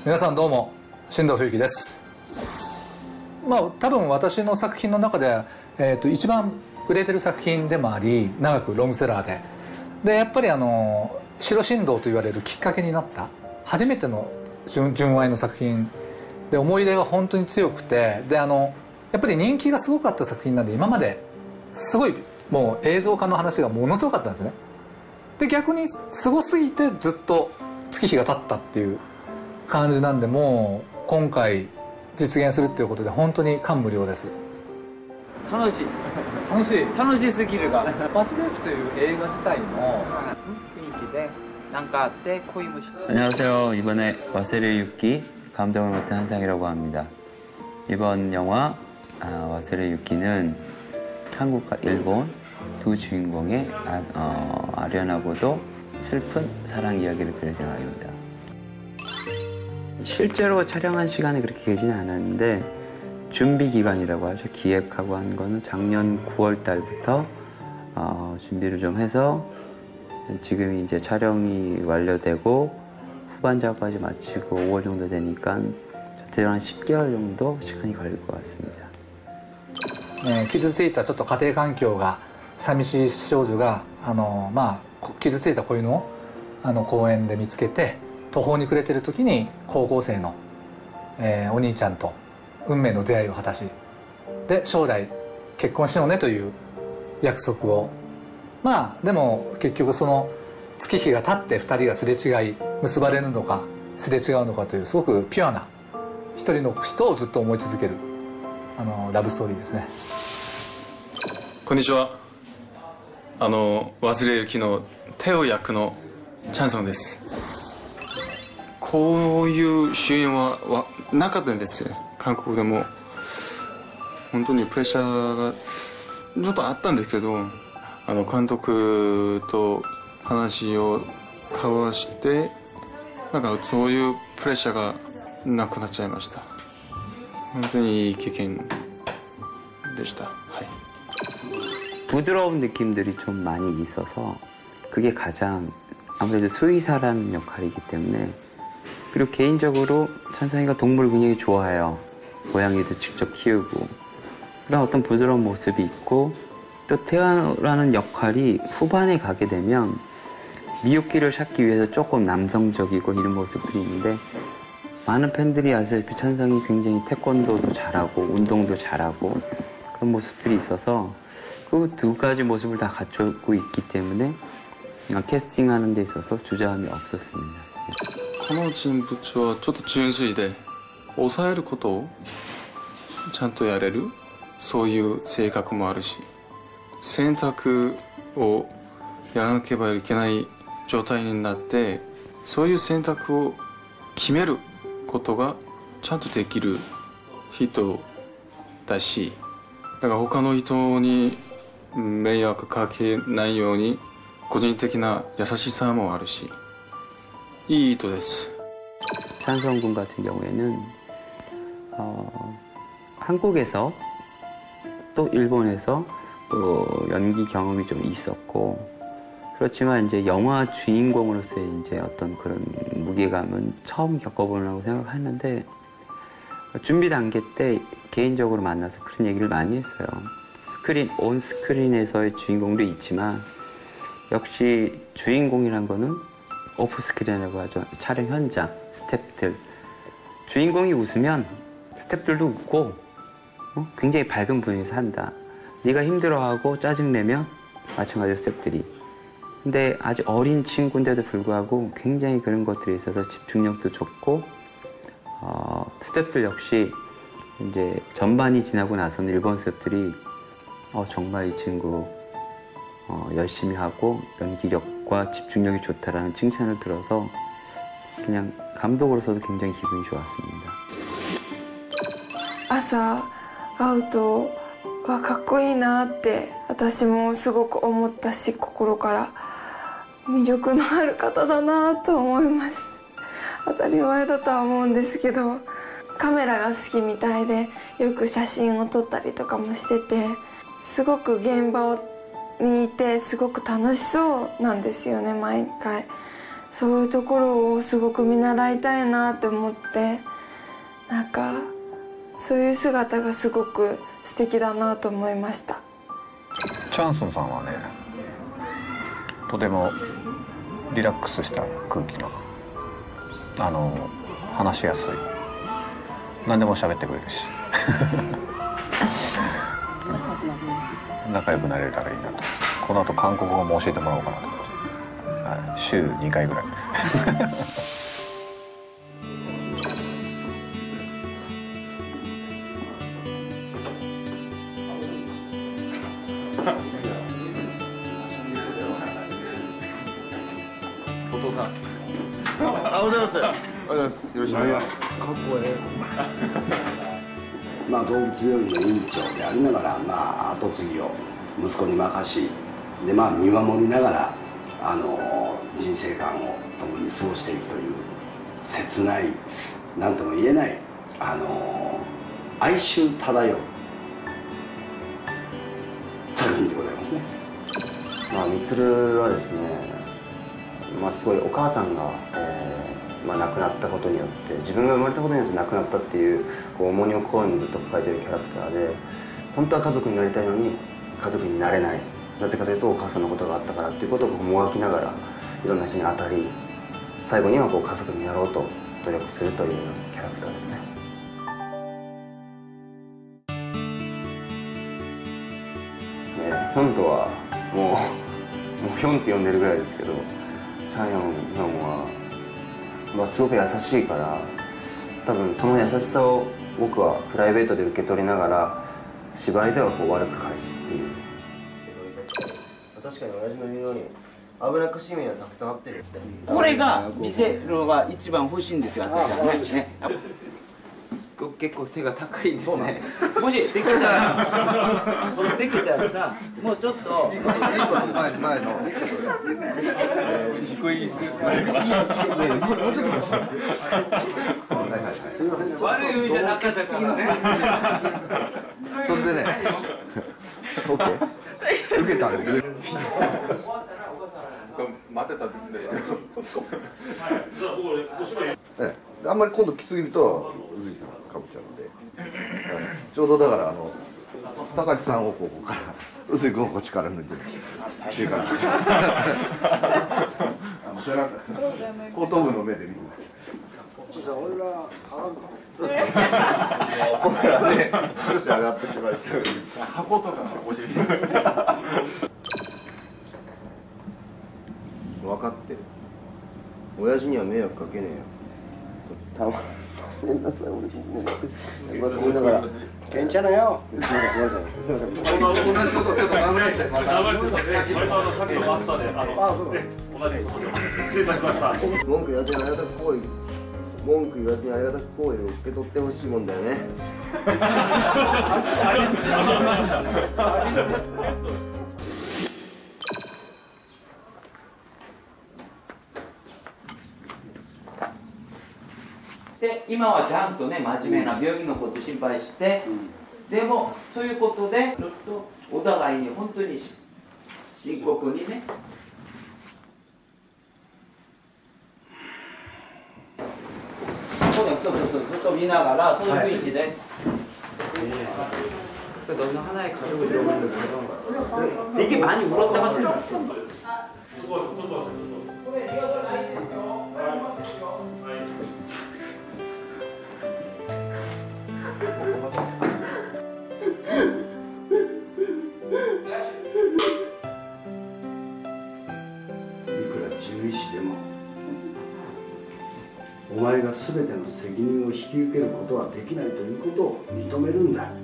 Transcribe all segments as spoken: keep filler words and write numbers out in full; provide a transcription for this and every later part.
皆さんどうも、新藤冬樹です。まあ多分私の作品の中で、えー、と一番売れてる作品でもあり、長くロングセラーででやっぱりあの白神道と言われるきっかけになった初めての純純愛の作品で、思い出が本当に強くて、であのやっぱり人気がすごかった作品なんで、今まですごいもう映像化の話がものすごかったんですね。で逆にすごすぎてずっと月日が経ったっていう感じなんで、もう今回実現するっていうことで本当に感無量です。 楽しい楽しい楽しすぎるがバスレーキという映画自体の雰囲気でなんかあって恋もして。 안녕하세요. 이번에 와세르 유키 감독을 맡은 한상이라고 합니다. 이번 영화 아, 와세르 유키는 한국과 일본 두 주인공의 아, 어, 아련하고도 슬픈 사랑 이야기를 그릴 생각입니다. 실제로 촬영한 시간이 그렇게 길지는 않았는데 준비 기간이라고 하죠. 기획하고 한 거는 작년 구월 달부터 어, 준비를 좀 해서 지금 이제 촬영이 완료되고 후반 작업까지 마치고 오월 정도 되니까 저한테 한 십 개월 정도 시간이 걸릴 것 같습니다. 傷ついたちょっと家庭環境が寂しい少女があの、まあ、傷ついた子犬をあの公園で見つけて途方に暮れてる時に高校生の、えー、お兄ちゃんと運命の出会いを果たし、で将来結婚しようねという約束を、まあでも結局その月日が経ってふたりがすれ違い結ばれるのかすれ違うのかという、すごくピュアな一人の人をずっと思い続けるあのラブストーリーですね。 こんにちは。あの忘れゆきのテオ役のチャンソンです。こういう主演ははなかったんです。韓国でも本当にプレッシャーがちょっとあったんですけど、あの監督と話を交わして、なんかそういうプレッシャーがなくなっちゃいました。本当にいい経験でした。はい。 부드러운 느낌들이 좀 많이 있어서 그게 가장 아무래도 수의사라는 역할이기 때문에, 그리고 개인적으로 찬성이가 동물 굉장히 좋아해요. 고양이도 직접 키우고 그런 어떤 부드러운 모습이 있고, 또 태아라는 역할이 후반에 가게 되면 미유키를 찾기 위해서 조금 남성적이고 이런 모습들이 있는데, 많은 팬들이 아시다시피 찬성이 굉장히 태권도도 잘하고 운동도 잘하고 그런 모습들이 있어서 그 두 가지 모습을 다 갖추고 있기 때문에 캐스팅하는 데 있어서 주저함이 없었습니다. この人物はちょっと純粋で抑えることをちゃんとやれる、そういう性格もあるし、選択をやらなければいけない状態になって、そういう選択を決めることがちゃんとできる人だし、だから他の人に迷惑かけないように個人的な優しさもあるし、いい人です。 찬성군 같은 경우에는 어, 한국에서 또 일본에서 또 연기 경험이 좀 있었고, 그렇지만 이제 영화 주인공으로서의 이제 어떤 그런 무게감은 처음 겪어보려고 생각하는데, 준비 단계 때 개인적으로 만나서 그런 얘기를 많이 했어요. 스크린, 온 스크린에서의 주인공도 있지만 역시 주인공이란 거는 오프 스크린이라고 하죠. 촬영 현장, 스태프들. 주인공이 웃으면 스태프들도 웃고 어? 굉장히 밝은 분위기에서 한다. 네가 힘들어하고 짜증내면 마찬가지로 스태프들이. 근데 아직 어린 친구인데도 불구하고 굉장히 그런 것들에 있어서 집중력도 좋고, 어, 스태프들 역시 이제 전반이 지나고 나서는 일본 스태프들이 어, 정말 이 친구 어, 열심히 하고 연기력과 집중력이 좋다라는 칭찬을 들어서 그냥 감독으로서도 굉장히 기분이 좋았습니다. 朝会うとわかっこいいなって私もすごく思ったし、心から魅力のある方だなと思います。当たり前だとは思うんですけど、カメラが好きみたいでよく写真を撮ったりとかもしてて、すごく現場にいてすごく楽しそうなんですよね、毎回。 そういうところをすごく見習いたいなって思って、なんかそういう姿がすごく素敵だなと思いました。 チャンソンさんはね、とてもリラックスした空気の、あの話しやすい、何でも喋ってくれるし仲良くなれたらいいなと。この後韓国語も教えてもらおうかなと、はい、週にかいぐらいお父さん、 あ、おはようございます。おはようございます。よろしくお願いします。かっこええ。まあ動物病院の院長でありながら、まあ後継ぎを息子に任し、でまあ見守りながらあの人生観を共に過ごしていくという切ない、何とも言えないあの哀愁漂う作品でございますね。 まあ充はですね、まあ、すごいお母さんが、えーまあ、亡くなったことによって自分が生まれたことによって亡くなったっていうこう重荷を心にずっと抱えているキャラクターで、本当は家族になりたいのに家族になれない、なぜかというとお母さんのことがあったからっていうことをもがきながらいろんな人に当たり、最後にはこう家族になろうと努力するというキャラクターですね。ね、ヒョンとはもうもうヒョンって呼んでるぐらいですけど、チャンヨンヒョンは、まあ、すごく優しいから、多分その優しさを僕はプライベートで受け取りながら芝居ではこう悪く返すっていう。確かに親父の言うように危なっかしい面はたくさんあってる。 これが見せるのが一番欲しいんですよ、私はね。結構背が高いですね。もしできたら、できたらさ、もうちょっと前前の低い椅子。 悪い意味じゃなかったからね。 それでね、オッケー。受けたんで。 待ってたんですけど。 ええ、あんまり今度きすぎるとうずいかぶっちゃうので、ちょうどだからあの高知さんをここからうずいくんをこっちから抜いてるっていう感じ。後頭部の目で見る。じゃあ俺ら上がるか。そうですね。僕らね少し上がってしまいしたので。 箱とかお尻。 分かってる。親父には迷惑かけねえよ。たまごめんなさい、俺今つりながらけんちゃなよ。すみません、ごめんなさい。すみません。同じことちょっと頑張らせて。文句言わずにありがたく行為、文句言わずにありがたく行為を受け取ってほしいもんだよね。 で今はちゃんとね真面目な病院のこと心配して、うん、でもそういうことでちょっとお互いに本当に深刻にねそうだちょっとずっと見ながらそういう雰囲気で、はい、これどんな花や軽い色なんですけど되게 많이 울었다 맞죠?これリオドないですよ。 獣医師でもお前が全ての責任を引き受けることはできないということを認めるんだ。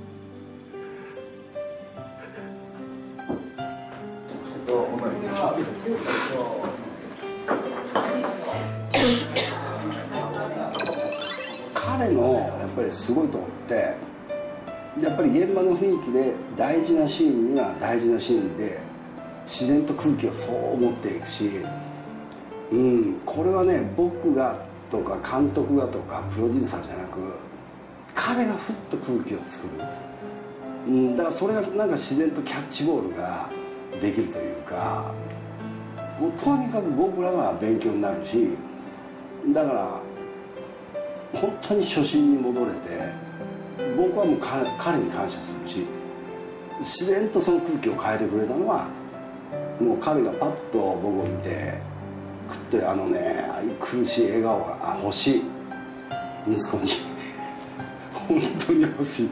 彼のやっぱりすごいところってやっぱり現場の雰囲気で大事なシーンには大事なシーンで自然と空気をそう持っていくし、うん、これはね僕がとか監督がとかプロデューサーじゃなく彼がふっと空気を作る、うん、だからそれがなんか自然とキャッチボールができるというか、 もうとにかく僕らが勉強になるし、だから本当に初心に戻れて、僕はもう彼に感謝するし、自然とその空気を変えてくれたのは、もう彼がパッと僕を見てくってあのね、ああいう苦しい笑顔があ欲しい、息子に本当に欲しい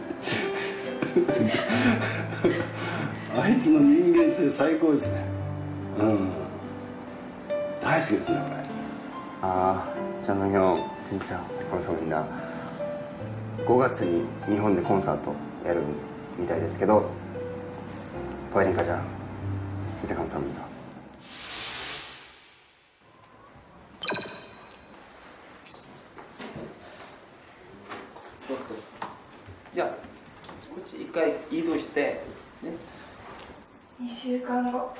あいつの人間性最高ですね。うん、大好きですねこれ。 ああ、장항형 진짜 감사합니다。ごがつに日本でコンサートやるみたいですけど、보아진 가자 진짜 감사합니다。 いや、こっち一回移動してね。 にしゅうかんご。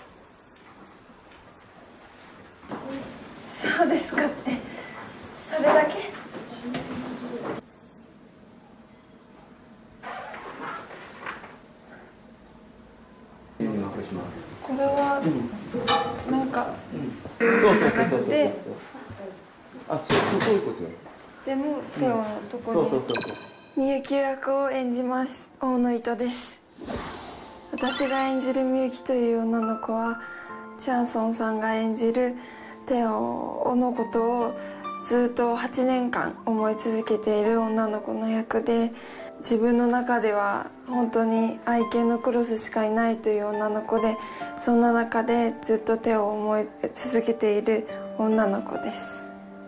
そうですかって、それだけ。これはなんか、 そうそうそうそうそう。 で、 あ、そうそうそういうことよ。 でもテオのところに。そうそうそうそう。みゆき役を演じます大野糸です。私が演じるみゆきという女の子は、チャンソンさんが演じるテオのことをずっとはちねんかん思い続けている女の子の役で、自分の中では本当に愛犬のクロスしかいないという女の子で、そんな中でずっとテオを思い続けている女の子です。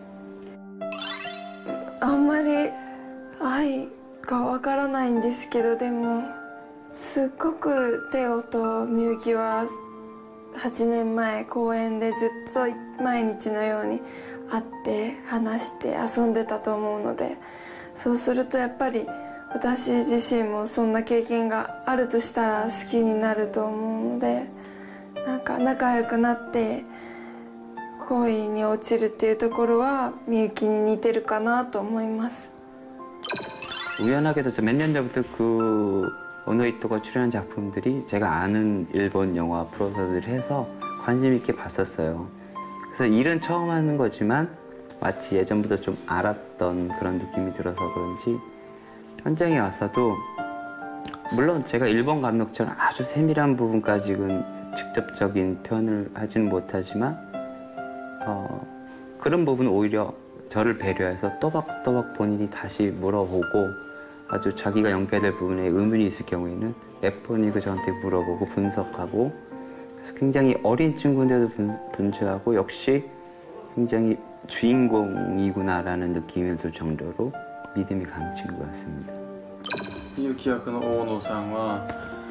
あんまり愛がわからないんですけど、でもすっごくテオとみゆきははちねんまえ公園でずっと毎日のように会って話して遊んでたと思うので、そうするとやっぱり私自身もそんな経験があるとしたら好きになると思うので、なんか仲良くなって恋に落ちるっていうところはみゆきに似てるかなと思います。 우연하게도 몇 년 전부터 그 오노 이토가 출연한 작품들이 제가 아는 일본 영화 프로서들 해서 관심 있게 봤었어요. 그래서 일은 처음 하는 거지만 마치 예전부터 좀 알았던 그런 느낌이 들어서 그런지 현장에 와서도 물론 제가 일본 감독처럼 아주 세밀한 부분까지는 직접적인 표현을 하지는 못하지만 어, 그런 부분은 오히려 저를 배려해서 또박또박 본인이 다시 물어보고 아주 자기가 연결될 부분에 의문이 있을 경우에는 몇 번이고 저한테 물어보고 분석하고 그래서 굉장히 어린 친구인데도 분주하고 역시 굉장히 주인공이구나라는 느낌이 들 정도로 믿음이 가는 친구 같습니다. みゆき役の大野さんは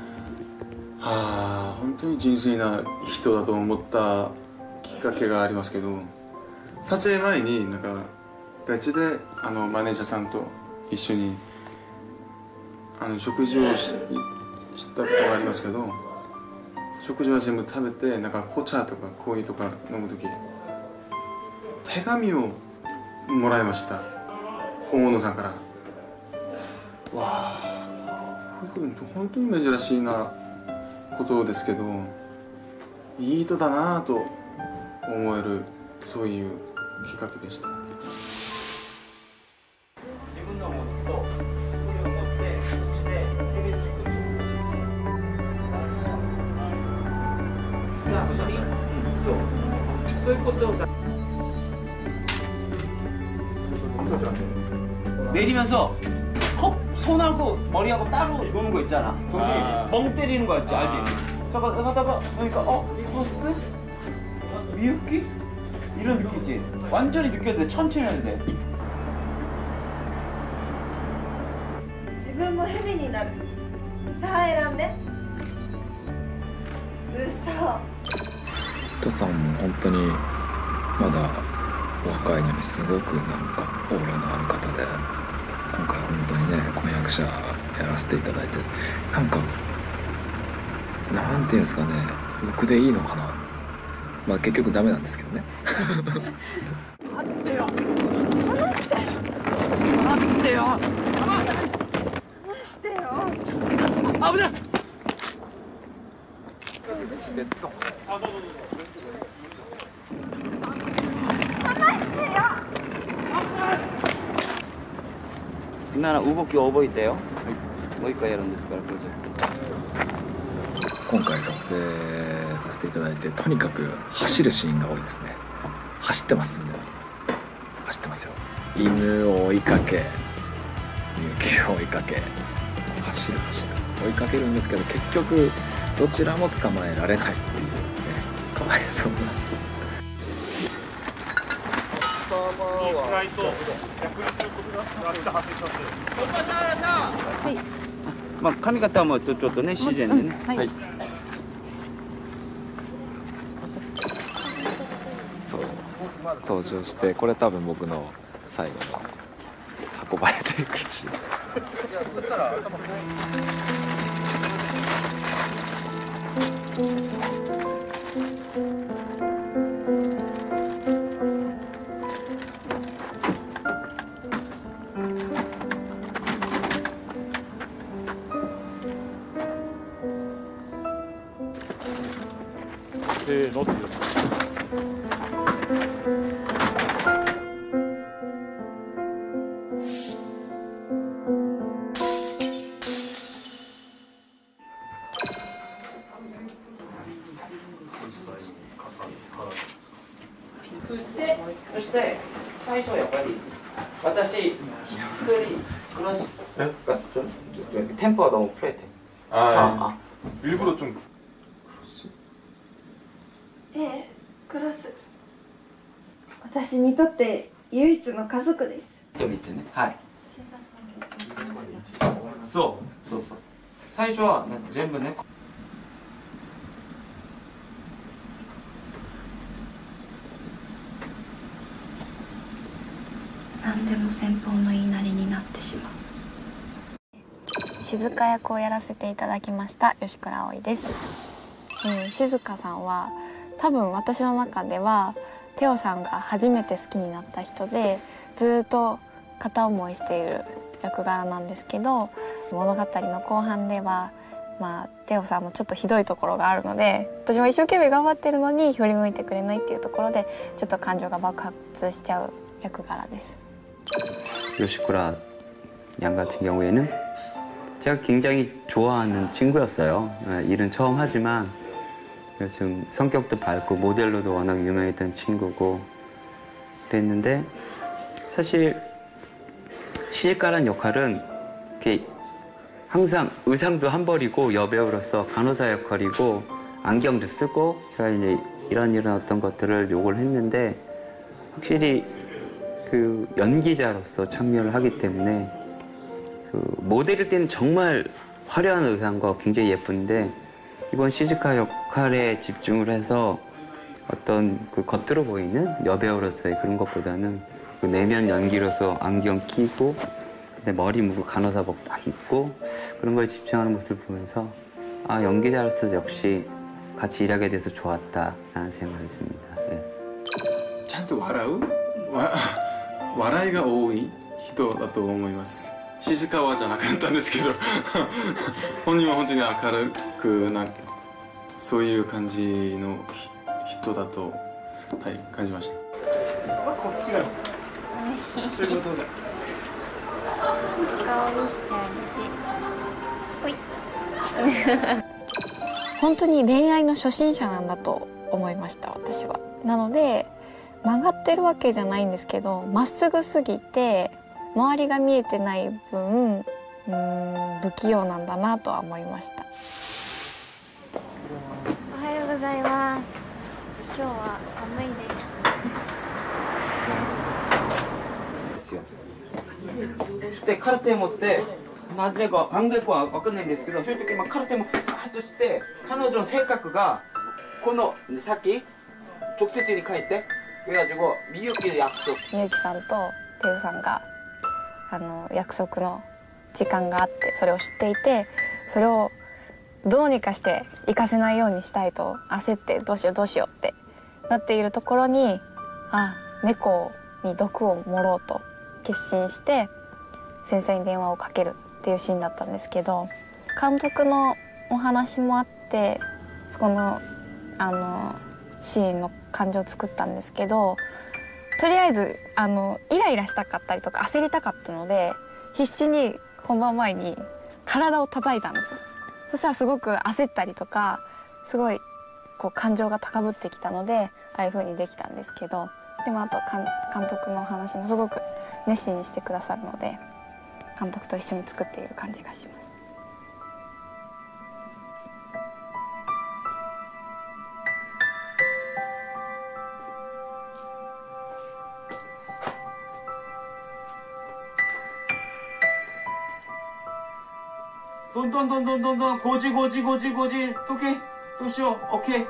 あ本当に純粋な人だと思ったきっかけがありますけど、撮影前になんか別であのマネージャーさんと一緒にあの食事を し, したことがありますけど、食事は全部食べてなんか紅茶とかコーヒーとか飲む時手紙をもらいました、大野さんから。わあ本当に珍しいなことですけど、いい人だなと思えるそういうきっかけでした。自分のものとこれを持ってこっちでテレビチックがそこにそうそういうことが내리면서 컵 손하고 머리하고 따로 노는 거 있잖아. 정신이 아. 멍 때리는 거 있지, 알지? 잠깐 하다가 그러니까 어? 소스? 미역기? 이런 느낌이지. 완전히 느껴도 돼. 천천히 해야 돼. 自分も蛇になる。さあ選んで。嘘。 トさんも本当にまだ若いのにすごくなんかオーラのある方で、今回本当にね婚約者やらせていただいて、なんかなんていうんですかね、僕でいいのかな。まあ結局ダメなんですけどね。 待ってよ。離して。待ってよ。離してよ。危ない。チベット。あ、どうぞどうぞ。 なら動きを覚えてよ、はい、もう一回やるんですからプロジェクト。 今回撮影させていただいて、とにかく走るシーンが多いですね。走ってますみたいな、走ってますよ。犬を追いかけ、みゆきを追いかけ、走る走る追いかけるんですけど、結局どちらも捕まえられないっていうね、かわいそうな。 はい。まあ髪型もちょっとね自然でね。はい。 そう登場して、これ多分僕の最後の運ばれていくし。 せーのって言う。 そしてそして最初やっぱり私一人クラステンポは너무 플랫해. 아, 일부러 좀 ええ、クロス。私にとって唯一の家族です。 と見てね。はい。そうそうそう。最初は全部ね。 何でも先方の言いなりになってしまう。 静香役をやらせていただきました吉倉葵です。うん、静香さんは多分私の中ではテオさんが初めて好きになった人で、ずっと片思いしている役柄なんですけど、物語の後半では、まあ、テオさんもちょっとひどいところがあるので、私も一生懸命頑張ってるのに振り向いてくれないっていうところでちょっと感情が爆発しちゃう役柄です。 요시쿠라 양 같은 경우에는 제가 굉장히 좋아하는 친구였어요. 일은 처음 하지만 좀 성격도 밝고 모델로도 워낙 유명했던 친구고 그랬는데, 사실 시집가란 역할은 이렇게 항상 의상도 한 벌이고 여배우로서 간호사 역할이고 안경도 쓰고 제가 이제 이런 이런 어떤 것들을 요구를 했는데, 확실히 그 연기자로서 참여를 하기 때문에 그 모델일 때는 정말 화려한 의상과 굉장히 예쁜데, 이번 시즈카 역할에 집중을 해서 어떤 그 겉으로 보이는 여배우로서의 그런 것보다는 그 내면 연기로서 안경 끼고 머리 묶고 간호사복 딱 입고 그런 거에 집중하는 모습을 보면서, 아, 연기자로서 역시 같이 일하게 돼서 좋았다라는 생각을 했습니다. 네. ちゃんと笑うわ笑いが多い人だと思います。静かじゃなかったんですけど本人は本当に明るくな、そういう感じの人だと、はい、感じました。 こっちがそういうことだ。 顔見せてあげて。ほい。本当に恋愛の初心者なんだと思いました、私は。なので曲がってるわけじゃないんですけど、まっすぐすぎて周りが見えてない分、うーん、不器用なんだなとは思いました。おはようございます。今日は寒いです。 で空手持ってなぜか考えは分かんないんですけど、そういう時空手もバーッとして彼女の性格がこのさっき直接に書いて、그래가지고みゆきの約束、 みゆきさんとテウさんがあの約束の時間があって、それを知っていて、それをどうにかして行かせないようにしたいと焦って、どうしようどうしようってなっているところに、あ、猫に毒を盛ろうと決心して先生に電話をかけるっていうシーンだったんですけど、監督のお話もあってそこのあのシーンの感情を作ったんですけど、 とりあえずあのイライラしたかったりとか焦りたかったので必死に本番前に体を叩いたんですよ。そしたらすごく焦ったりとかすごいこう感情が高ぶってきたのでああいう風にできたんですけど、でもあと監督の話もすごく熱心にしてくださるので監督と一緒に作っている感じがします。 どんどんどんどんどんどんごじごじごじごじ時計どうしよう OK。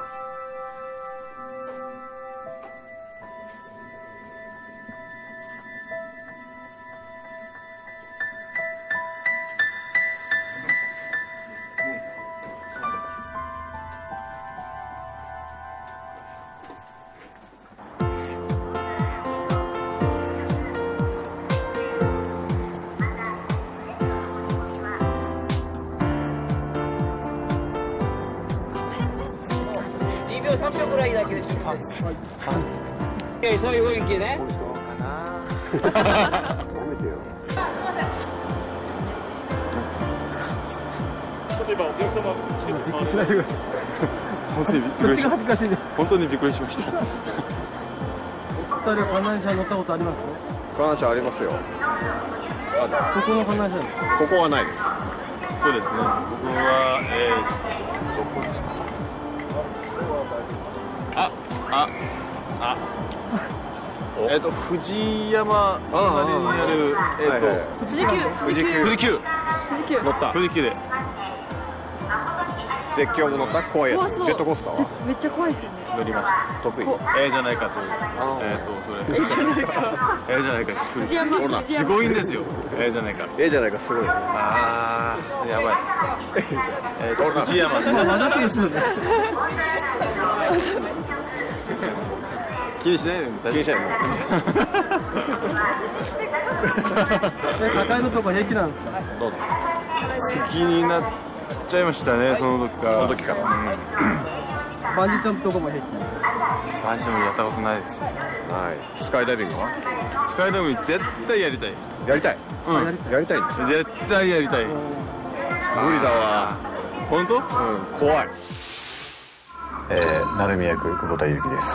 にびょうさんびょうぐらいだけで準備です。はい。そういう雰囲気ね。そうかな。やめてよ。 今お客様びっくりしないでください。本当にびっくりしました。こっちが恥ずかしいです。本当にびっくりしました。お二人は観覧車乗ったことあります？ 観覧車ありますよ。 ここの観覧車ですか？ ここはないです。 そうですね。僕はえー、どこでした？あ、あ、あ。えっと富士山隣にあるえっと富士急富士急富士急富士急乗った富士急で絶叫も乗った怖いやつジェットコースターはめっちゃ怖いですよね。 乗りました得意ええじゃないかというえっとそれええじゃないかええじゃないか富士山富士す山ごいんですよええじゃないかええじゃないかすごいああやばいえっと富士山でわざとですよね。 気にしないで気にしないでえ高いのとこ平気なんですか？ どうぞ好きになっちゃいましたねその時からその時から、うん、 バンジージャンプとかも平気？バンジージャンプやったことないです。 はいスカイダイビングは？ スカイダイビング絶対やりたい。 やりたいうんやりたいんだ絶対やりたい。無理だわ本当？ うん怖い。えー、成海役久保田裕樹です。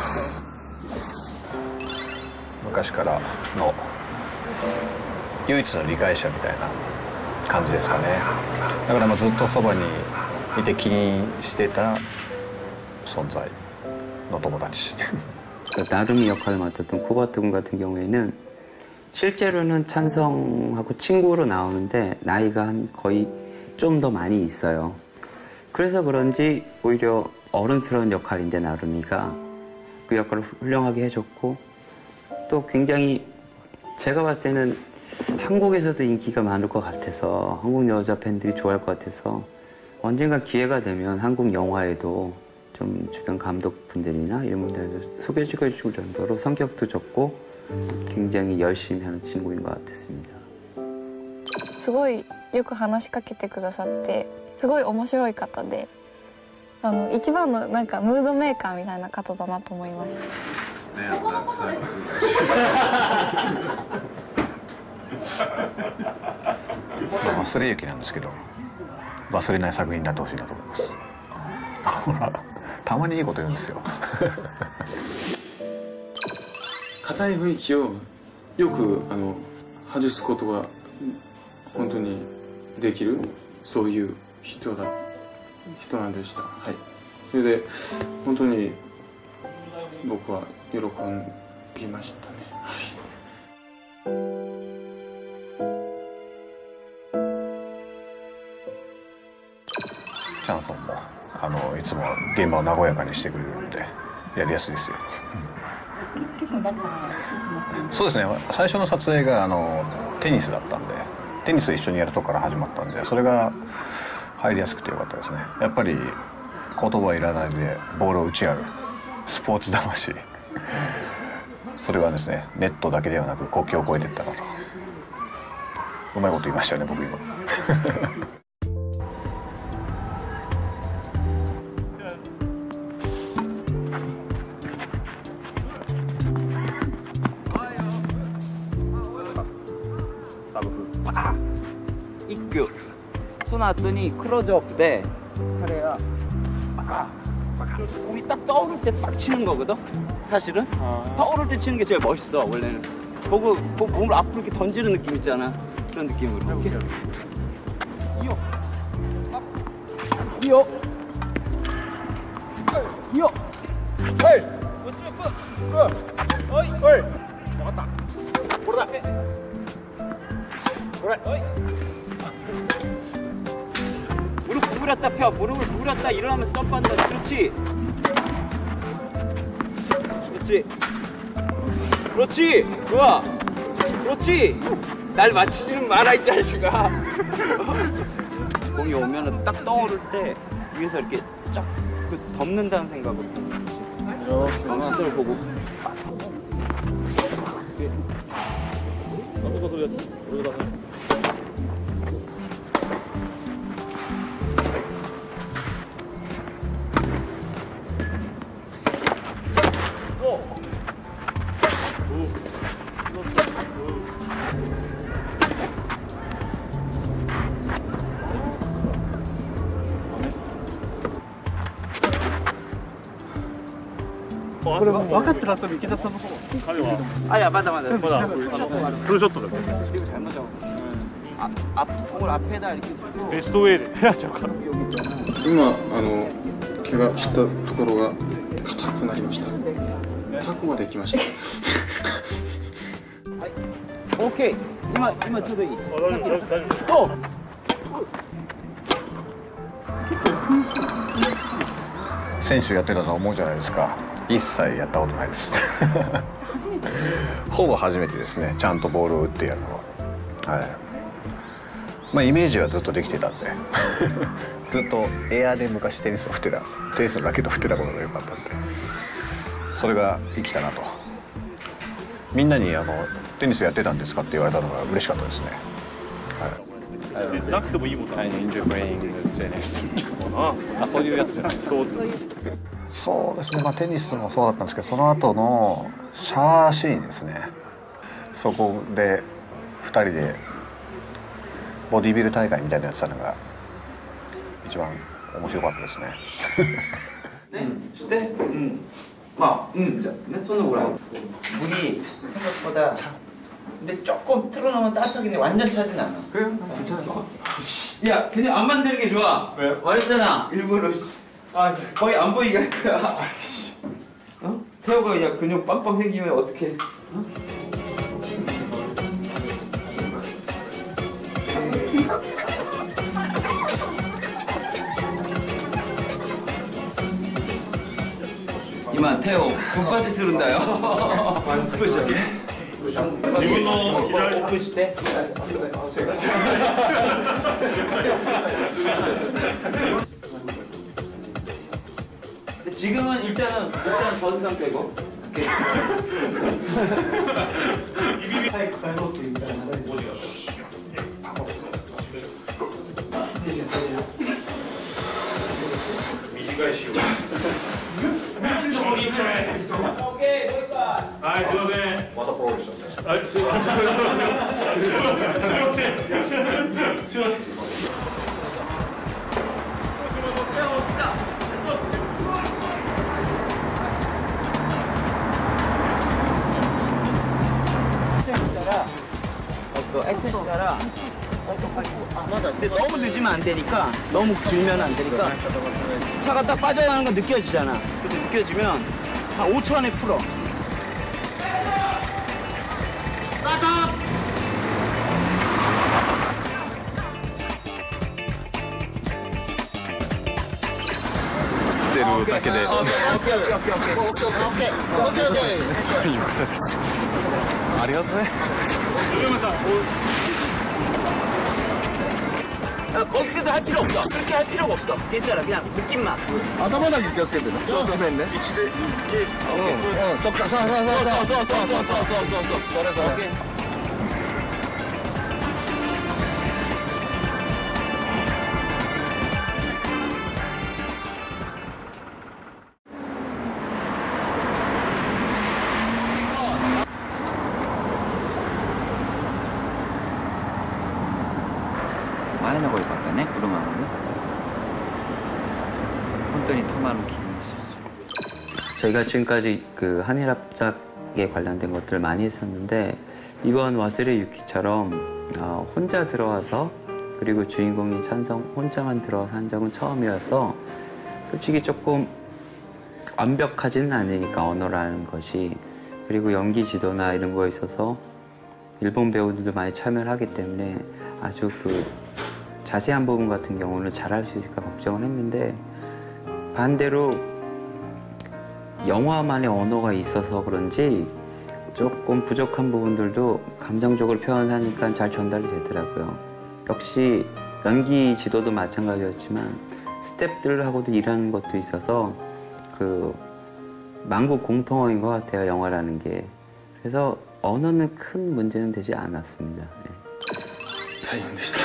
昔からの唯一の理解者みたいな感じですかね。だからもうずっとそばにいて気にしてた存在の友達. 나름이 역할을 맡았던 쿠바트 군 같은 경우에는 실제로는 찬성하고 친구로 나오는데 나이가 한 거의 좀 더 많이 있어요. 그래서 그런지 오히려 어른스러운 역할인데 나름이가 그 역할을 훌륭하게 해줬고 또 굉장히 제가 봤을 때는 한국에서도 인기가 많을 것 같아서 한국 여자 팬들이 좋아할 것 같아서 언젠가 기회가 되면 한국 영화에도 좀 주변 감독분들이나 이런 분들한테 소개시켜 줄 정도로 성격도 좋고 굉장히 열심히 하는 친구인 것 같았습니다. すごいよく話しかけてくださってすごい面白い方であの一番のなんかムードメーカーみたいな方だなと思いました。 忘れ雪なんですけど忘れない作品になってほしいなと思います。ほらたまにいいこと言うんですよ。 硬い雰囲気をよくあの外すことが本当にできるそういう人だ人なんでした。はい。それで本当に僕は喜びましたね。はい。 チャンソンもあのいつも現場を和やかにしてくれるのでやりやすいですよ。 結構仲そうですね。最初の撮影があのテニスだったんでテニス一緒にやるとこから始まったんでそれが入りやすくてよかったですね。やっぱり言葉いらないでボールを打ち合うスポーツ魂それはですねネットだけではなく国境を越えていったなとうまいこと言いましたね僕今。 큐. その後にクローズアップで彼は빡 공이 딱 떠오를 때 빡 치는 거거든. 사실은 떠오를 때 치는 게 제일 멋있어 원래는. 보고, 보고 몸을 앞으로 이렇게 던지는 느낌 있잖아. 그런 느낌으로. 이렇게. 이어. 이어. 이어. 헐. 어찌면 끝. 어이. 헐. 먹었다. 보라. 보라. 어이. 무릎 구부렸다 펴. 무릎을 구부렸다 일어나면서 점프한다. 그렇지. 그렇지. 그렇지. 좋아. 그렇지. 날 맞추지는 마라 이 자식아. 공이 오면은 딱 떠오를 때 위에서 이렇게 쫙 그 덮는다는 생각으로 이렇게 시대를 보고. これ分かってらっしゃる池田さんの方。 あ、いやまだまだ。 まだ。ツーショットで。 아, 앞 공을 앞에다 이렇게 주고 베스트 웨이를 해야죠. 今あの怪我したところが硬くなりました。タコができました。 はい。オッケー。今今ちょうどいい。そう。 結構選手選手やってたと思うじゃないですか。一切やったことないです。 初めてほぼ初めてですね。ちゃんとボールを打ってやるのは。はい。まあイメージはずっとできてたんでずっとエアで昔テニスを振ってたテニスのラケット振ってたことが良かったんでそれが生きたなとみんなにあのテニスやってたんですかって言われたのが嬉しかったですね。 はい、なくてもいいもんね。エンジョイプレイングテニス。あ、そういうやつじゃない。そうそうですね。まあテニスもそうだったんですけどその後のシャーシーンですね。そこでふたりでボディビル大会みたいなやつたのが一番面白かったですね。 ね、して、うん、まあ、うん、じゃね, 손을 오라고. 물이 생각보다 근데 조금 틀어놓으면 따뜻하긴데 완전 차진 않아. 그래요? 괜찮아요. 야, 그냥 안 만드는 게 좋아. 왜요? 말했잖아, 일부러. 아, 거의 안 보이게 할 거야. 어? 태호가 그냥 근육 빵빵 생기면 어떡해? 어? 이만 태호 돈바지 쓰른다요. 스페셜. 自分の左をして。 지금은 일단은 일단 버드 상태고. 오케이, 거기까지. 아, すいません。またフォローしちゃった。あ、すいません。すいません。すいません。 액션이라 근데 너무 늦으면 안 되니까 너무 길면 안 되니까 차가 딱 빠져나가는 건 느껴지잖아. 그래서 느껴지면 한 오 초 안에 풀어. 스테루 だけで 오케이 오케이 오케이 오케이 오케이 오케이 오케이 いうことです。ありがとうね。 거기까지 할 필요 없어. 그렇게 할 필요가 없어. 괜찮아. 그냥 느낌만. 아다마다 기억해야 돼. 조심했네. 이치대 이게 어, 쏙 쏴, 쏴, 쏴, 쏴, 쏴, 쏴, 쏴, 쏴, 쏴, 쏴. 그래서. 완전히 토마는 기분이시죠. 저희가 지금까지 그 한일 합작에 관련된 것들을 많이 했었는데 이번 와스레 유키처럼 어, 혼자 들어와서 그리고 주인공이 찬성 혼자만 들어와서 한 적은 처음이어서 솔직히 조금 완벽하지는 않으니까 언어라는 것이 그리고 연기 지도나 이런 거에 있어서 일본 배우들도 많이 참여를 하기 때문에 아주 그 자세한 부분 같은 경우는 잘할 수 있을까 걱정을 했는데 반대로 영화만의 언어가 있어서 그런지 조금 부족한 부분들도 감정적으로 표현하니까 잘 전달이 되더라고요. 역시 연기 지도도 마찬가지였지만 스태프들하고도 일하는 것도 있어서 그 만국 공통어인 것 같아요, 영화라는 게. 그래서 언어는 큰 문제는 되지 않았습니다. 네. 大変でした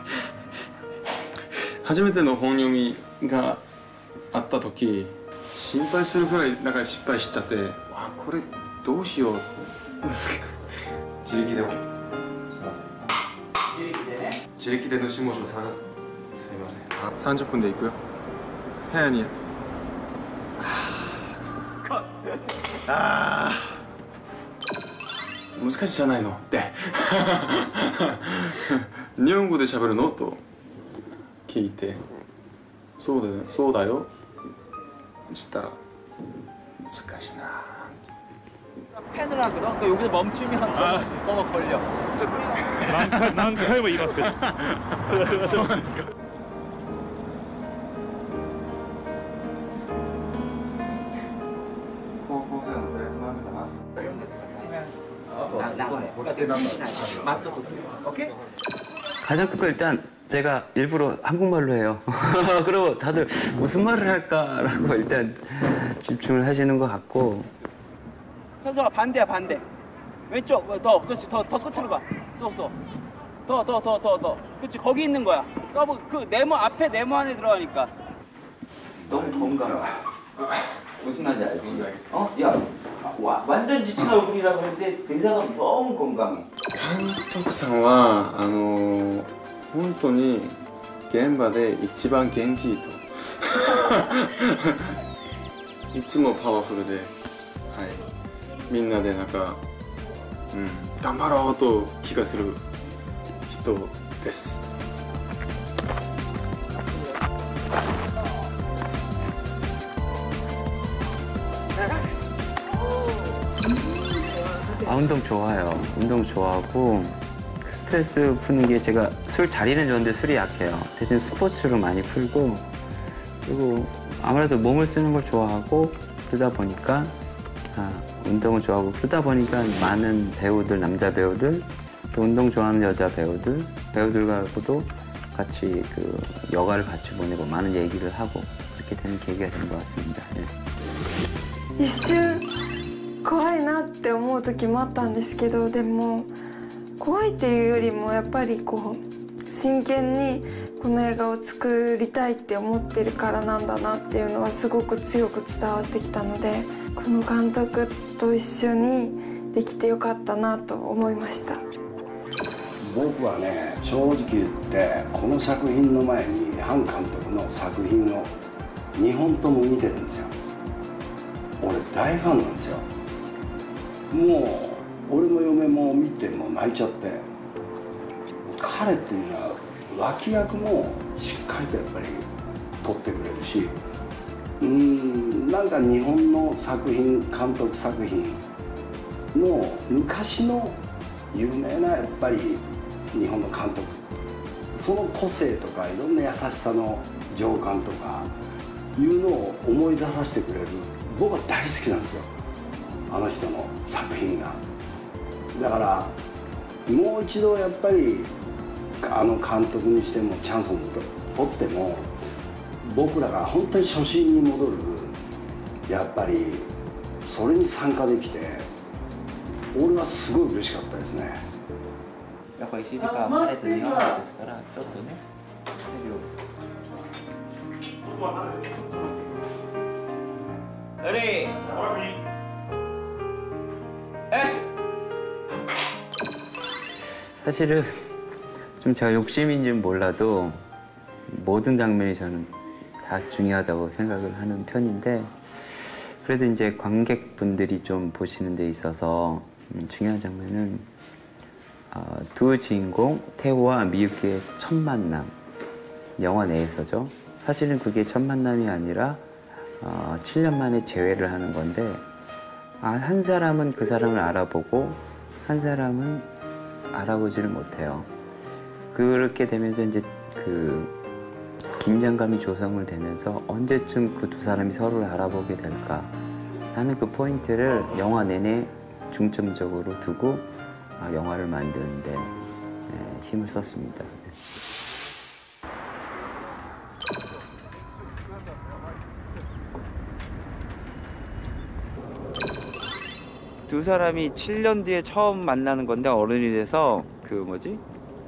初めての本読みがあった時心配するくらいなんか失敗しちゃってあこれどうしよう自力でもすいません自力でね自力で主文字を探すすみませんさんじゅっぷんで行くよ部屋にああ難しいじゃないのって日本語で喋るのと聞いてそうだよそうだよしたら難しいな 펜을 하거든. 그러니까 여기서 멈추면 아. 너무 걸려. 난何回も言いますけどそうなんですか高校生の大学なんだな 가장 큰 건 일단 제가 일부러 한국말로 해요. 그리고 다들 무슨 말을 할까라고 일단 집중을 하시는 것 같고. 천서가 반대야 반대. 왼쪽 더 그렇지 더 더 끝으로 가. 쏘쏘. 더 더 더 더 더. 그렇지 거기 있는 거야. 서브 그 네모 앞에 네모 안에 들어가니까. 너무 건강해. 무슨 말인지 알지? 어? 야 와, 완전 지친 얼굴이라고 했는데 대사가 너무 건강해. 監督さんはあの本当に現場で一番元気といつもパワフルで、はい、みんなでなんか、うん、頑張ろうと気がする人です。 아, 운동 좋아요. 운동 좋아하고 스트레스 푸는 게 제가 술 자리는 좋은데 술이 약해요. 대신 스포츠로 많이 풀고 그리고 아무래도 몸을 쓰는 걸 좋아하고 그러다 보니까 아, 운동을 좋아하고 그러다 보니까 많은 배우들, 남자 배우들 또 운동 좋아하는 여자 배우들 배우들과도 같이 그 여가를 같이 보내고 많은 얘기를 하고 그렇게 되는 계기가 된 것 같습니다. 네. 一瞬怖いなって思う時もあったんですけどでも怖いっていうよりもやっぱりこう真剣にこの映画を作りたいって思ってるからなんだなっていうのはすごく強く伝わってきたのでこの監督と一緒にできてよかったなと思いました。 僕はね正直言ってこの作品の前にハン監督の作品をにほんとも見てるんですよ。俺大ファンなんですよ。もう俺も嫁も見ても泣いちゃって彼っていうのは脇役もしっかりとやっぱり撮ってくれるしうーんなんか日本の作品監督作品の昔の有名なやっぱり日本の監督その個性とかいろんな優しさの情感とかいうのを思い出させてくれる僕は大好きなんですよあの人の作品がだからもう一度やっぱりあの監督にしてもチャンスを取っても僕らが本当に初心に戻るやっぱりそれに参加できて俺はすごい嬉しかったですねやっぱりいちじかん前とにほんですからちょっとねレディー 사실은 좀 제가 욕심인지는 몰라도 모든 장면이 저는 다 중요하다고 생각을 하는 편인데 그래도 이제 관객분들이 좀 보시는 데 있어서 음, 중요한 장면은 어, 두 주인공 태호와 미유키의 첫 만남, 영화 내에서죠. 사실은 그게 첫 만남이 아니라 어, 칠 년 만에 재회를 하는 건데 아, 한 사람은 그 사람을 알아보고 한 사람은 알아보지를 못해요. 그렇게 되면서 이제 그 긴장감이 조성을 되면서 언제쯤 그 두 사람이 서로를 알아보게 될까 하는 그 포인트를 영화 내내 중점적으로 두고 아, 영화를 만드는데 네, 힘을 썼습니다. 두 사람이 칠 년 뒤에 처음 만나는 건데 어른이 돼서 그 뭐지?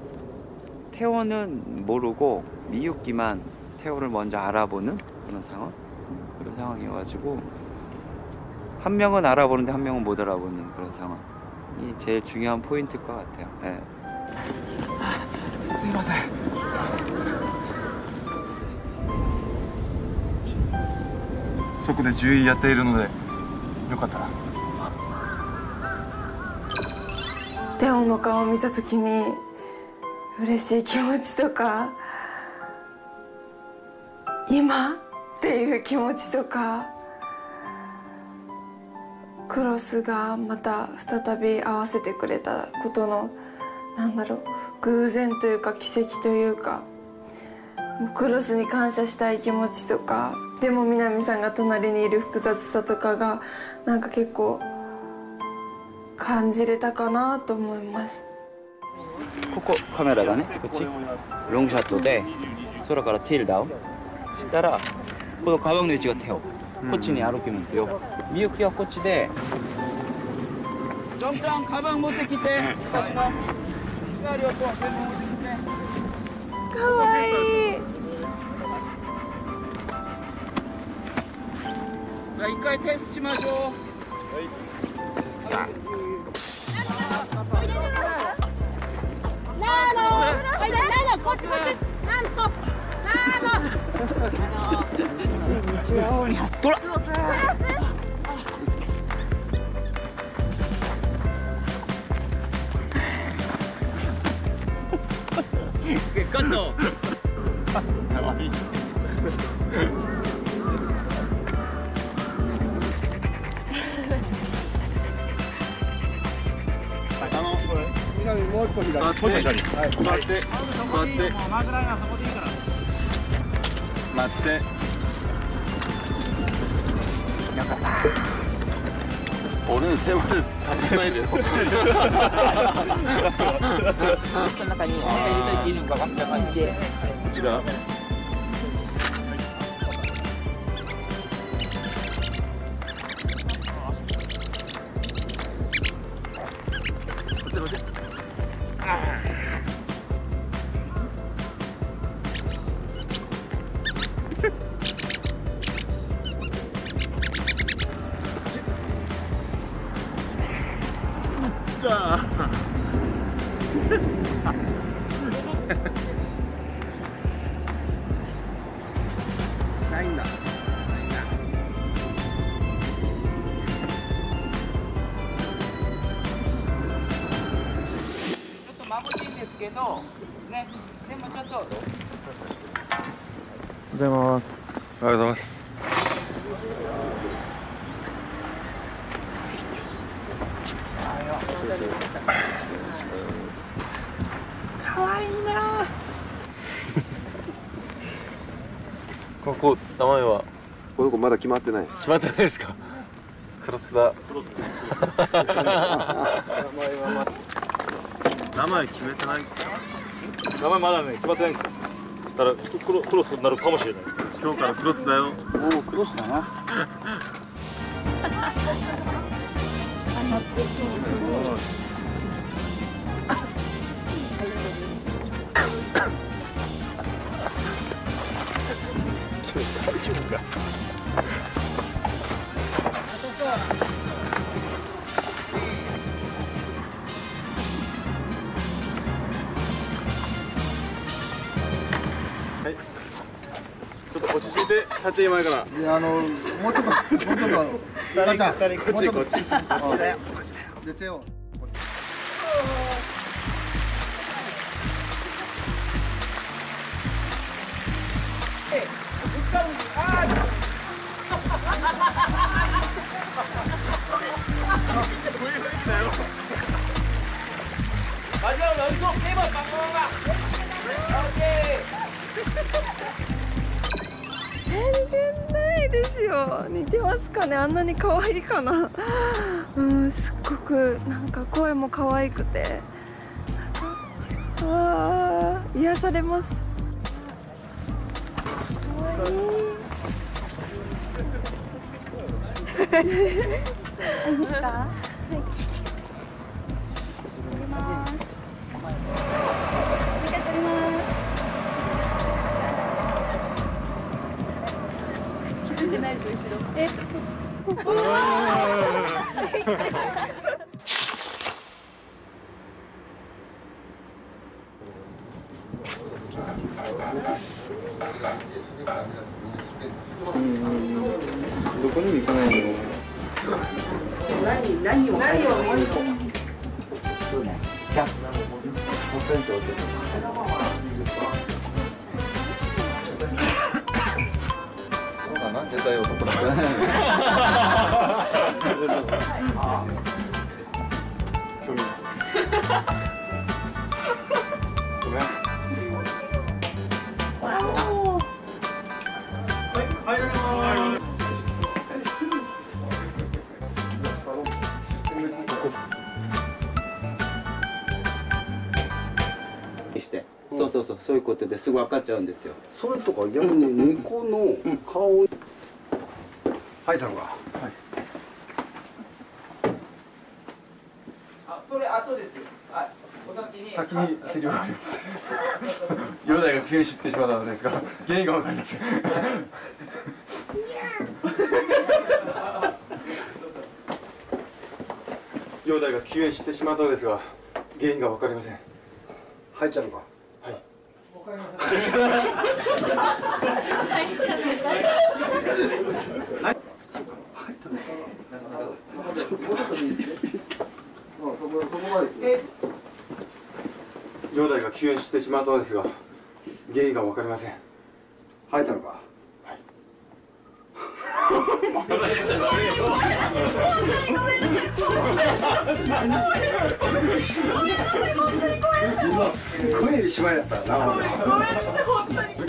태호는 모르고 미유키만 태호를 먼저 알아보는 그런 상황? 그런 상황이어가지고 한 명은 알아보는데 한 명은 못 알아보는 그런 상황이 제일 중요한 포인트일 것 같아요. 네. すいません。そこで獣医やっているのでよかったら。 テオの顔を見た時に嬉しい気持ちとか今っていう気持ちとかクロスがまた再び合わせてくれたことのなんだろう偶然というか奇跡というかクロスに感謝したい気持ちとかでも南さんが隣にいる複雑さとかがなんか結構感じれたかなと思います。 ここカメラがねこっちロングシャットで空からティールダウンしたらこのカバンの位置が手をこっちに歩きますよ。みゆきはこっちでジョンちゃんカバン持ってきて私の光をこう全部持ってきてかわいい。じゃあ一回テストしましょう。はいテストだ。ナーノナーノこっちこっちナーノナーノ道が青にドラカットかわいいもう一個左。座って、座って、座って、待って。よかった。俺の手まで食べないでよ。 その中にお茶入れといていいのか分かんないんで。 こちら。じゃあないんだ。ちょっと眩しいんですけどね、でもちょっと。おはようございます。おはようございます。かわいいな。ここ名前はこの子まだ決まってないです。 決まってないですか。クロスだ。名前決めてない。 名前まだね決まってないんですよ。だからクロクロスになるかもしれない。 今日からクロスだよ。 おおクロスだな。 大丈夫か。はい。ちょっと落ち着いて。 立ち前から。 で、あの、もうちょっと、もうちょっと、ガチャ、 こっち、こっち、こっちだよ、こっちだよ。 で、手を。 全然ないですよ。似てますかね。あんなに可愛いかな。うん、すっごくなんか声も可愛くて、なんかあー癒されます。可愛い。いいですか？はい。撮ります。見て撮ります。気づいてないでしょ、後ろ。え。 どこにも行かないの。 何何を何を見ると。そうね。キャップ。 そうだな、絶対男だ。 ごめん。 してそうそうそう、そういうことですぐ分かっちゃうんですよ。 それとか逆に猫の顔吐いたのか。 あ、それ後ですよ。はい。 先にセリフがあります。容体が急に知ってしまったのですが、原因がわかりません。容体が急に知ってしまったのですが、原因がわかりません。 入っちゃうのか。 はい。 入っちゃうのか。はい。そうか。入ったのか。 容体が急に知ってしまったのですが、原因がわかりません。 入ったのか。今すごい芝居やったな。ごめんなさい、本当に。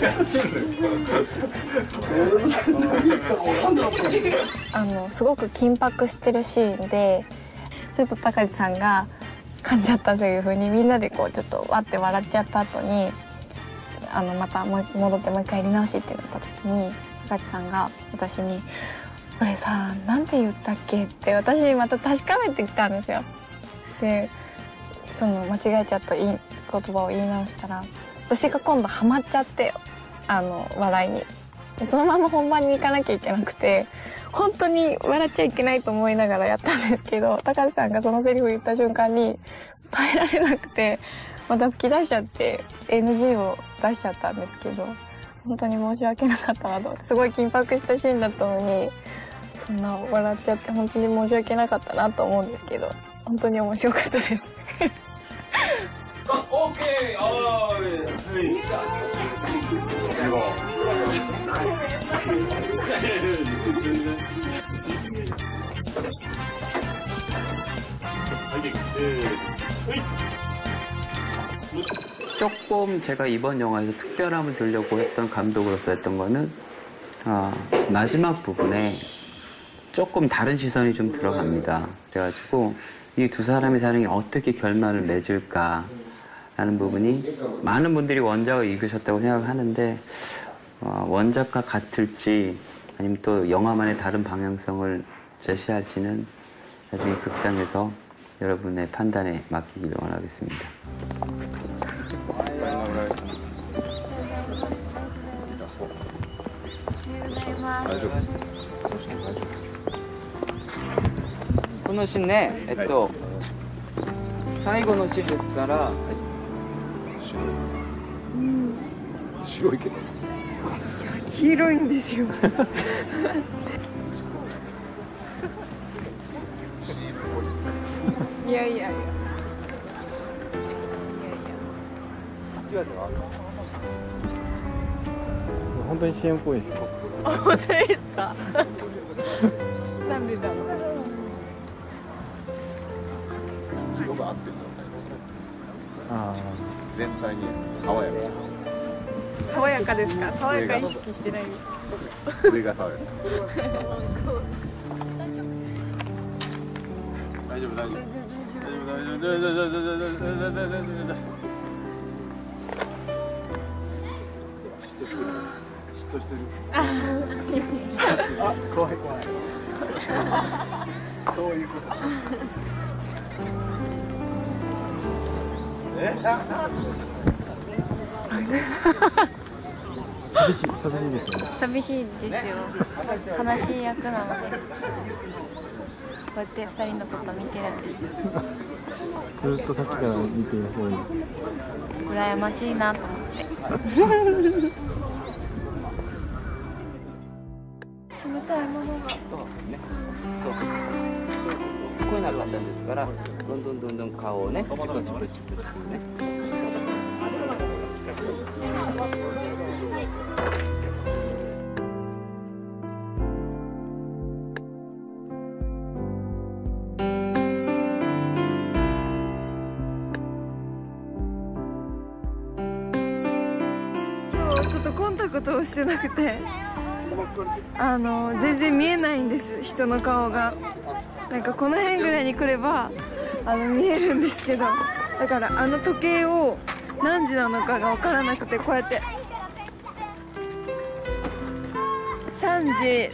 あのすごく緊迫してるシーンで、ちょっと高地さんが噛んじゃったセリフにみんなでこうちょっとわって笑っちゃった後に、あのまたもう戻ってもう一回やり直しってなった時に高地さんが私に「これさなんて言ったっけ?」って私にまた確かめてきたんですよ。でその間違えちゃった言葉を言い直したら、私が今度ハマっちゃってあの笑いに。でそのまま本番に行かなきゃいけなくて、本当に笑っちゃいけないと思いながらやったんですけど、高橋さんがそのセリフ言った瞬間に耐えられなくてまた吹き出しちゃって エヌジー を出しちゃったんですけど、本当に申し訳なかったなと思って、すごい緊迫したシーンだったのにそんな笑っちゃって本当に申し訳なかったなと思うんですけど、本当に面白かったです。 オーケー、おーい。 조금 제가 이번 영화에서 특별함을 두려고 했던 감독으로서 했던 거는 어, 마지막 부분에 조금 다른 시선이 좀 들어갑니다. 그래가지고 이 두 사람의 사랑이 어떻게 결말을 맺을까 라는 부분이 많은 분들이 원작을 읽으셨다고 생각하는데 어, 원작과 같을지 아니면 또 영화만의 다른 방향성을 제시할지는 나중에 극장에서 여러분의 판단에 맡기기를 원하겠습니다. 알죠. このシーンね、えっと、最後のシーンですから、白いけど。 黄色いんですよ。いやいやいや。 本当に シーエム っぽいですよ。 本当ですか。なんでだろう。 色が合ってるの分かりますね。 ああ。 全体に爽やか。 爽やかですか。爽やか意識してないです。 上が爽やか。大丈夫大丈夫。大丈夫大丈夫大丈夫大丈夫大丈夫大丈夫大丈夫大丈夫大丈夫大丈夫。嫉妬してる。あ、怖い怖い。そういうこと。え？ 寂しい寂しいですよね。 寂しいですよ。悲しい役なので、こうやって二人のこと見てるんです。 ずっとさっきから見ていらっしゃるんです。 羨ましいなと思って。冷たいものが。 そうね。そうそうそう。聞こえなかったんですから、どんどんどんどん顔をね、チクチクチクチクね。 今日ちょっとコンタクトをしてなくて。あの全然見えないんです、人の顔が。なんかこの辺ぐらいに来ればあの見えるんですけど、だからあの時計を何時なのかが分からなくて、こうやってさんじ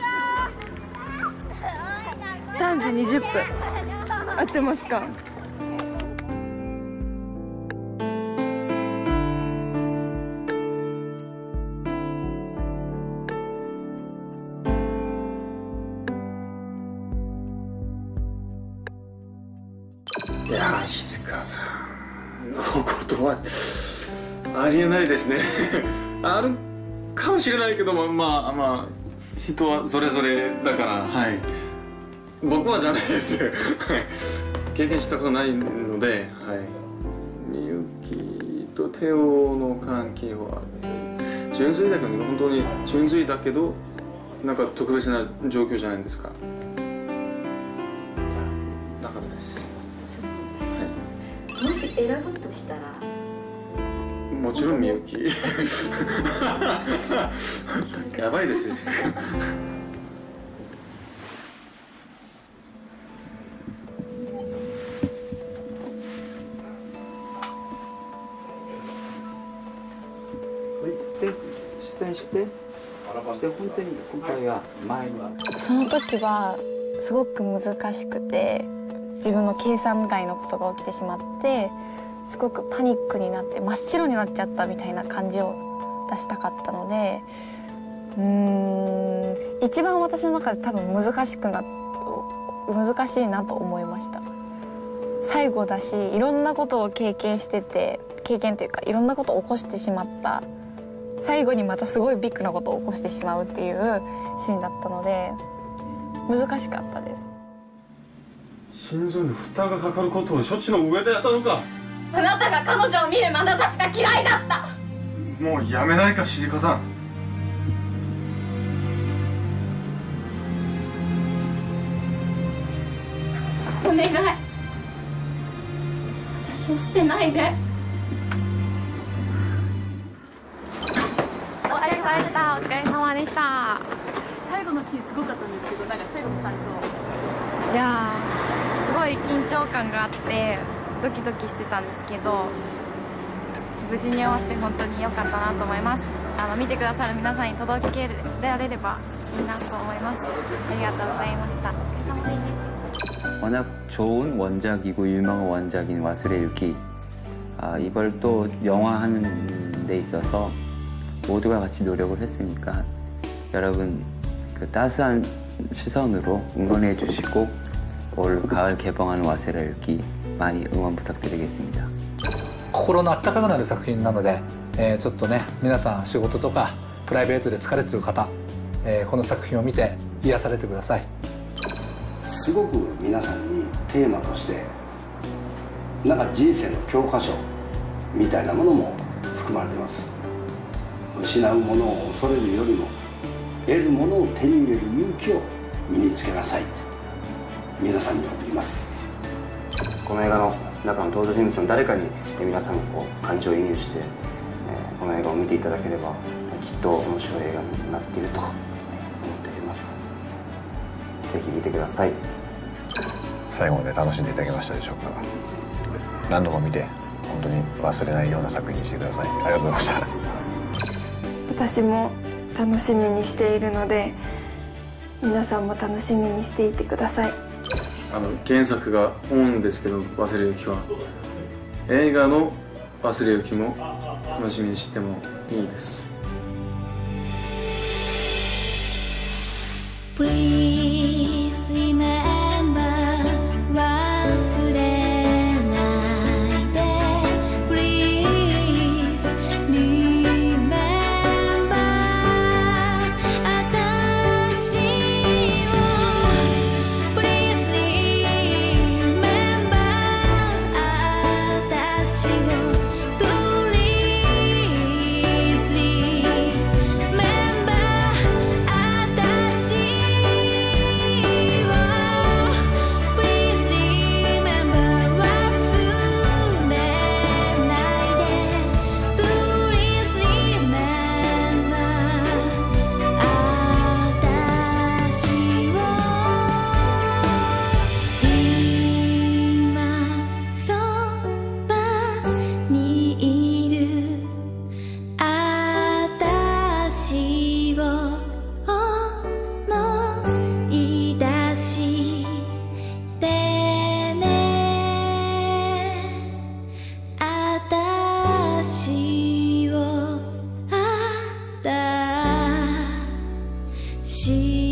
さんじにじゅっぷん合ってますか？ いやー、静香さんのことはありえないですね。あるかもしれないけども、まあまあ人はそれぞれだから、はい、僕はじゃないです。経験したことないので、はい、みゆきとテオの関係は純粋だけど、本当に純粋だけどなんか特別な状況じゃないですか。だからです。 もし選ぶとしたら、 もちろんみゆき。やばいですよ。 で、出展してして本当に今回は前にはその時はすごく難しくて、自分の計算外のことが起きてしまって、すごくパニックになって真っ白になっちゃったみたいな感じを出したかったので、うーん一番私の中で多分難しくな難しいなと思いました。最後だし、いろんなことを経験してて、経験というかいろんなことを起こしてしまった、最後にまたすごいビッグなことを起こしてしまうっていうシーンだったので難しかったです。 心臓に蓋がかかることを処置の上でやったのか。 あなたが彼女を見る眼差しが嫌いだった。 もうやめないか、静香さん。 お願い、私を捨てないで。 お疲れ様でした。お疲れ様でした。 最後のシーンすごかったんですけど、なんか最後の感想。 いやー、すごい緊張感があってドキドキしてたんですけど、無事に終わって本当に良かったなと思います。あの見てくださる皆さんに届けられればいいなと思います。ありがとうございました。お疲れ様です。 워낙 좋은 원작이고 유명한 원작인 와술의 유키, 아, 이걸 또 영화하는 데 있어서 모두가 같이 노력을 했으니까 여러분 그 따스한 시선으로 응원해 주시고 올 가을 개봉하는 와술의 유키 많이 응원 부탁드리겠습니다. 心の温かくなる作品なので、えー、ちょっとね皆さん仕事とかプライベートで疲れてる方、えー、この作品を見て癒されてください。 すごく皆さんにテーマとしてなんか人生の教科書みたいなものも含まれています。失うものを恐れるよりも得るものを手に入れる勇気を身につけなさい。皆さんに送ります。 この映画の中の登場人物の誰かに皆さんがこう感情移入して、えー、この映画を見ていただければきっと面白い映画になっていると思っております。ぜひ見てください。 最後まで楽しんでいただけましたでしょうか。何度も見て本当に忘れないような作品にしてください。ありがとうございました。 私も楽しみにしているので皆さんも楽しみにしていてください。 あの原作が本ですけど「忘れゆき」は映画の「忘れゆき」も楽しみにしてもいいです。 Please remember 忘れないで Please remember 私を Please remember 私を Please remember 私私をあたし